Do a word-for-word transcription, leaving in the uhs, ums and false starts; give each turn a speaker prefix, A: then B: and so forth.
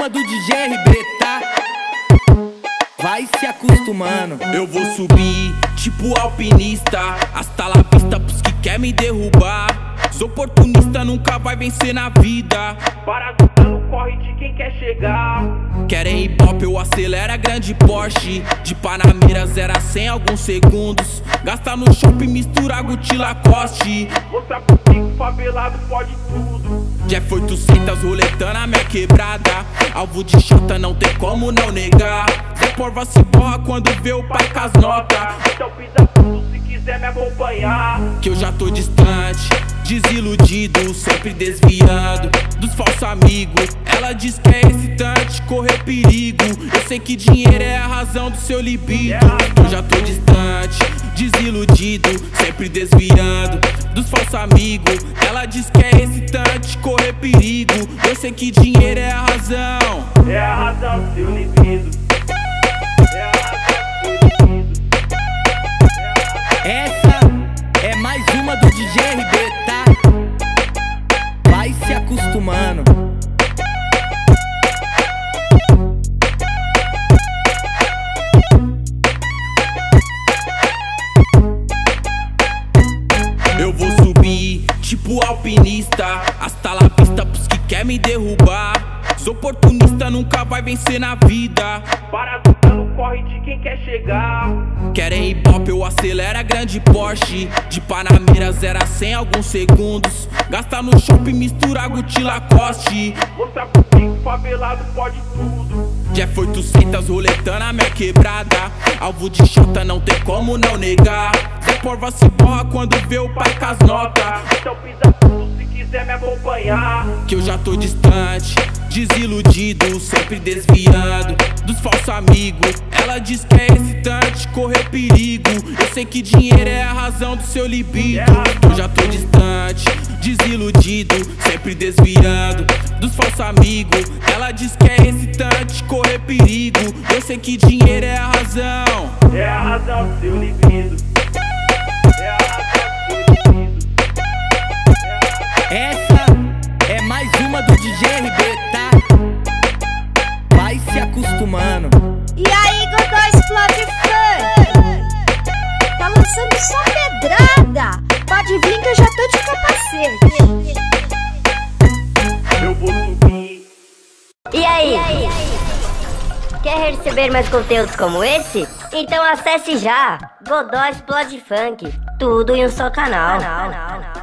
A: uma do D J R B, tá? Vai se acostumando.
B: Eu vou subir, tipo alpinista, hasta la vista pros que quer me derrubar. Sou oportunista, nunca vai vencer na vida. Para no corre de quem quer chegar. Querem hip hop, eu acelero a grande Porsche. De Panamera, zero a cem alguns segundos. Gasta no shopping, mistura Gucci Lacoste. Mostrar pro pico, favelado pode tudo. Jeff oitocentos roletando a minha quebrada. Alvo de chota, não tem como não negar. Zé Porva se borra quando vê o pai com as notas. Então pisa tudo se quiser me acompanhar. Que eu já tô distante, desiludido, sempre desviando dos falsos amigos. Ela diz que é excitante, correr perigo. Eu sei que dinheiro é a razão do seu libido. Eu já tô distante, desiludido, sempre desviando dos falsos amigos. Ela diz que é excitante, correr perigo. Eu sei que dinheiro é a razão.
C: É a razão do seu libido. É a razão do seu libido.
A: Essa é mais uma do D J R B, tá? Vai se acostumando.
B: Eu vou subir, tipo alpinista, hasta la vista pros que quer me derrubar. Sou oportunista, nunca vai vencer na vida.
C: Para no corre de quem quer chegar.
B: Querem hip hop, eu acelero a grande Porsche. De Panamera, zero a cem alguns segundos. Gasta no shopping, mistura Gucci Lacoste.
C: Mostrar pro pico, favelado pode tudo.
B: Jeff oitocentos roletando a minha quebrada. Alvo de chota, não tem como não negar. Zé Porva se borra quando vê o pai com as notas.
C: Então pisa tudo se quiser me acompanhar.
B: Que eu já tô distante, desiludido, sempre desviando dos falsos amigos. Ela diz que é excitante, correr perigo. Eu sei que dinheiro é a razão do seu libido. Eu já tô distante, desiludido, sempre desviando dos falsos amigos. Ela diz que é excitante, correr perigo. Eu sei que dinheiro é a razão.
C: É a razão do seu libido. É a razão do seu libido.
A: Essa é mais uma do D J R B, tá? Vai se acostumando.
D: E aí, Godó Explode Funk? Tá lançando só pedrada. Pode vir que eu já tô de capacete.
C: Eu vou subir.
E: E aí? E aí? Quer receber mais conteúdos como esse? Então acesse já Godó Explode Funk. Tudo em um só canal. canal, canal.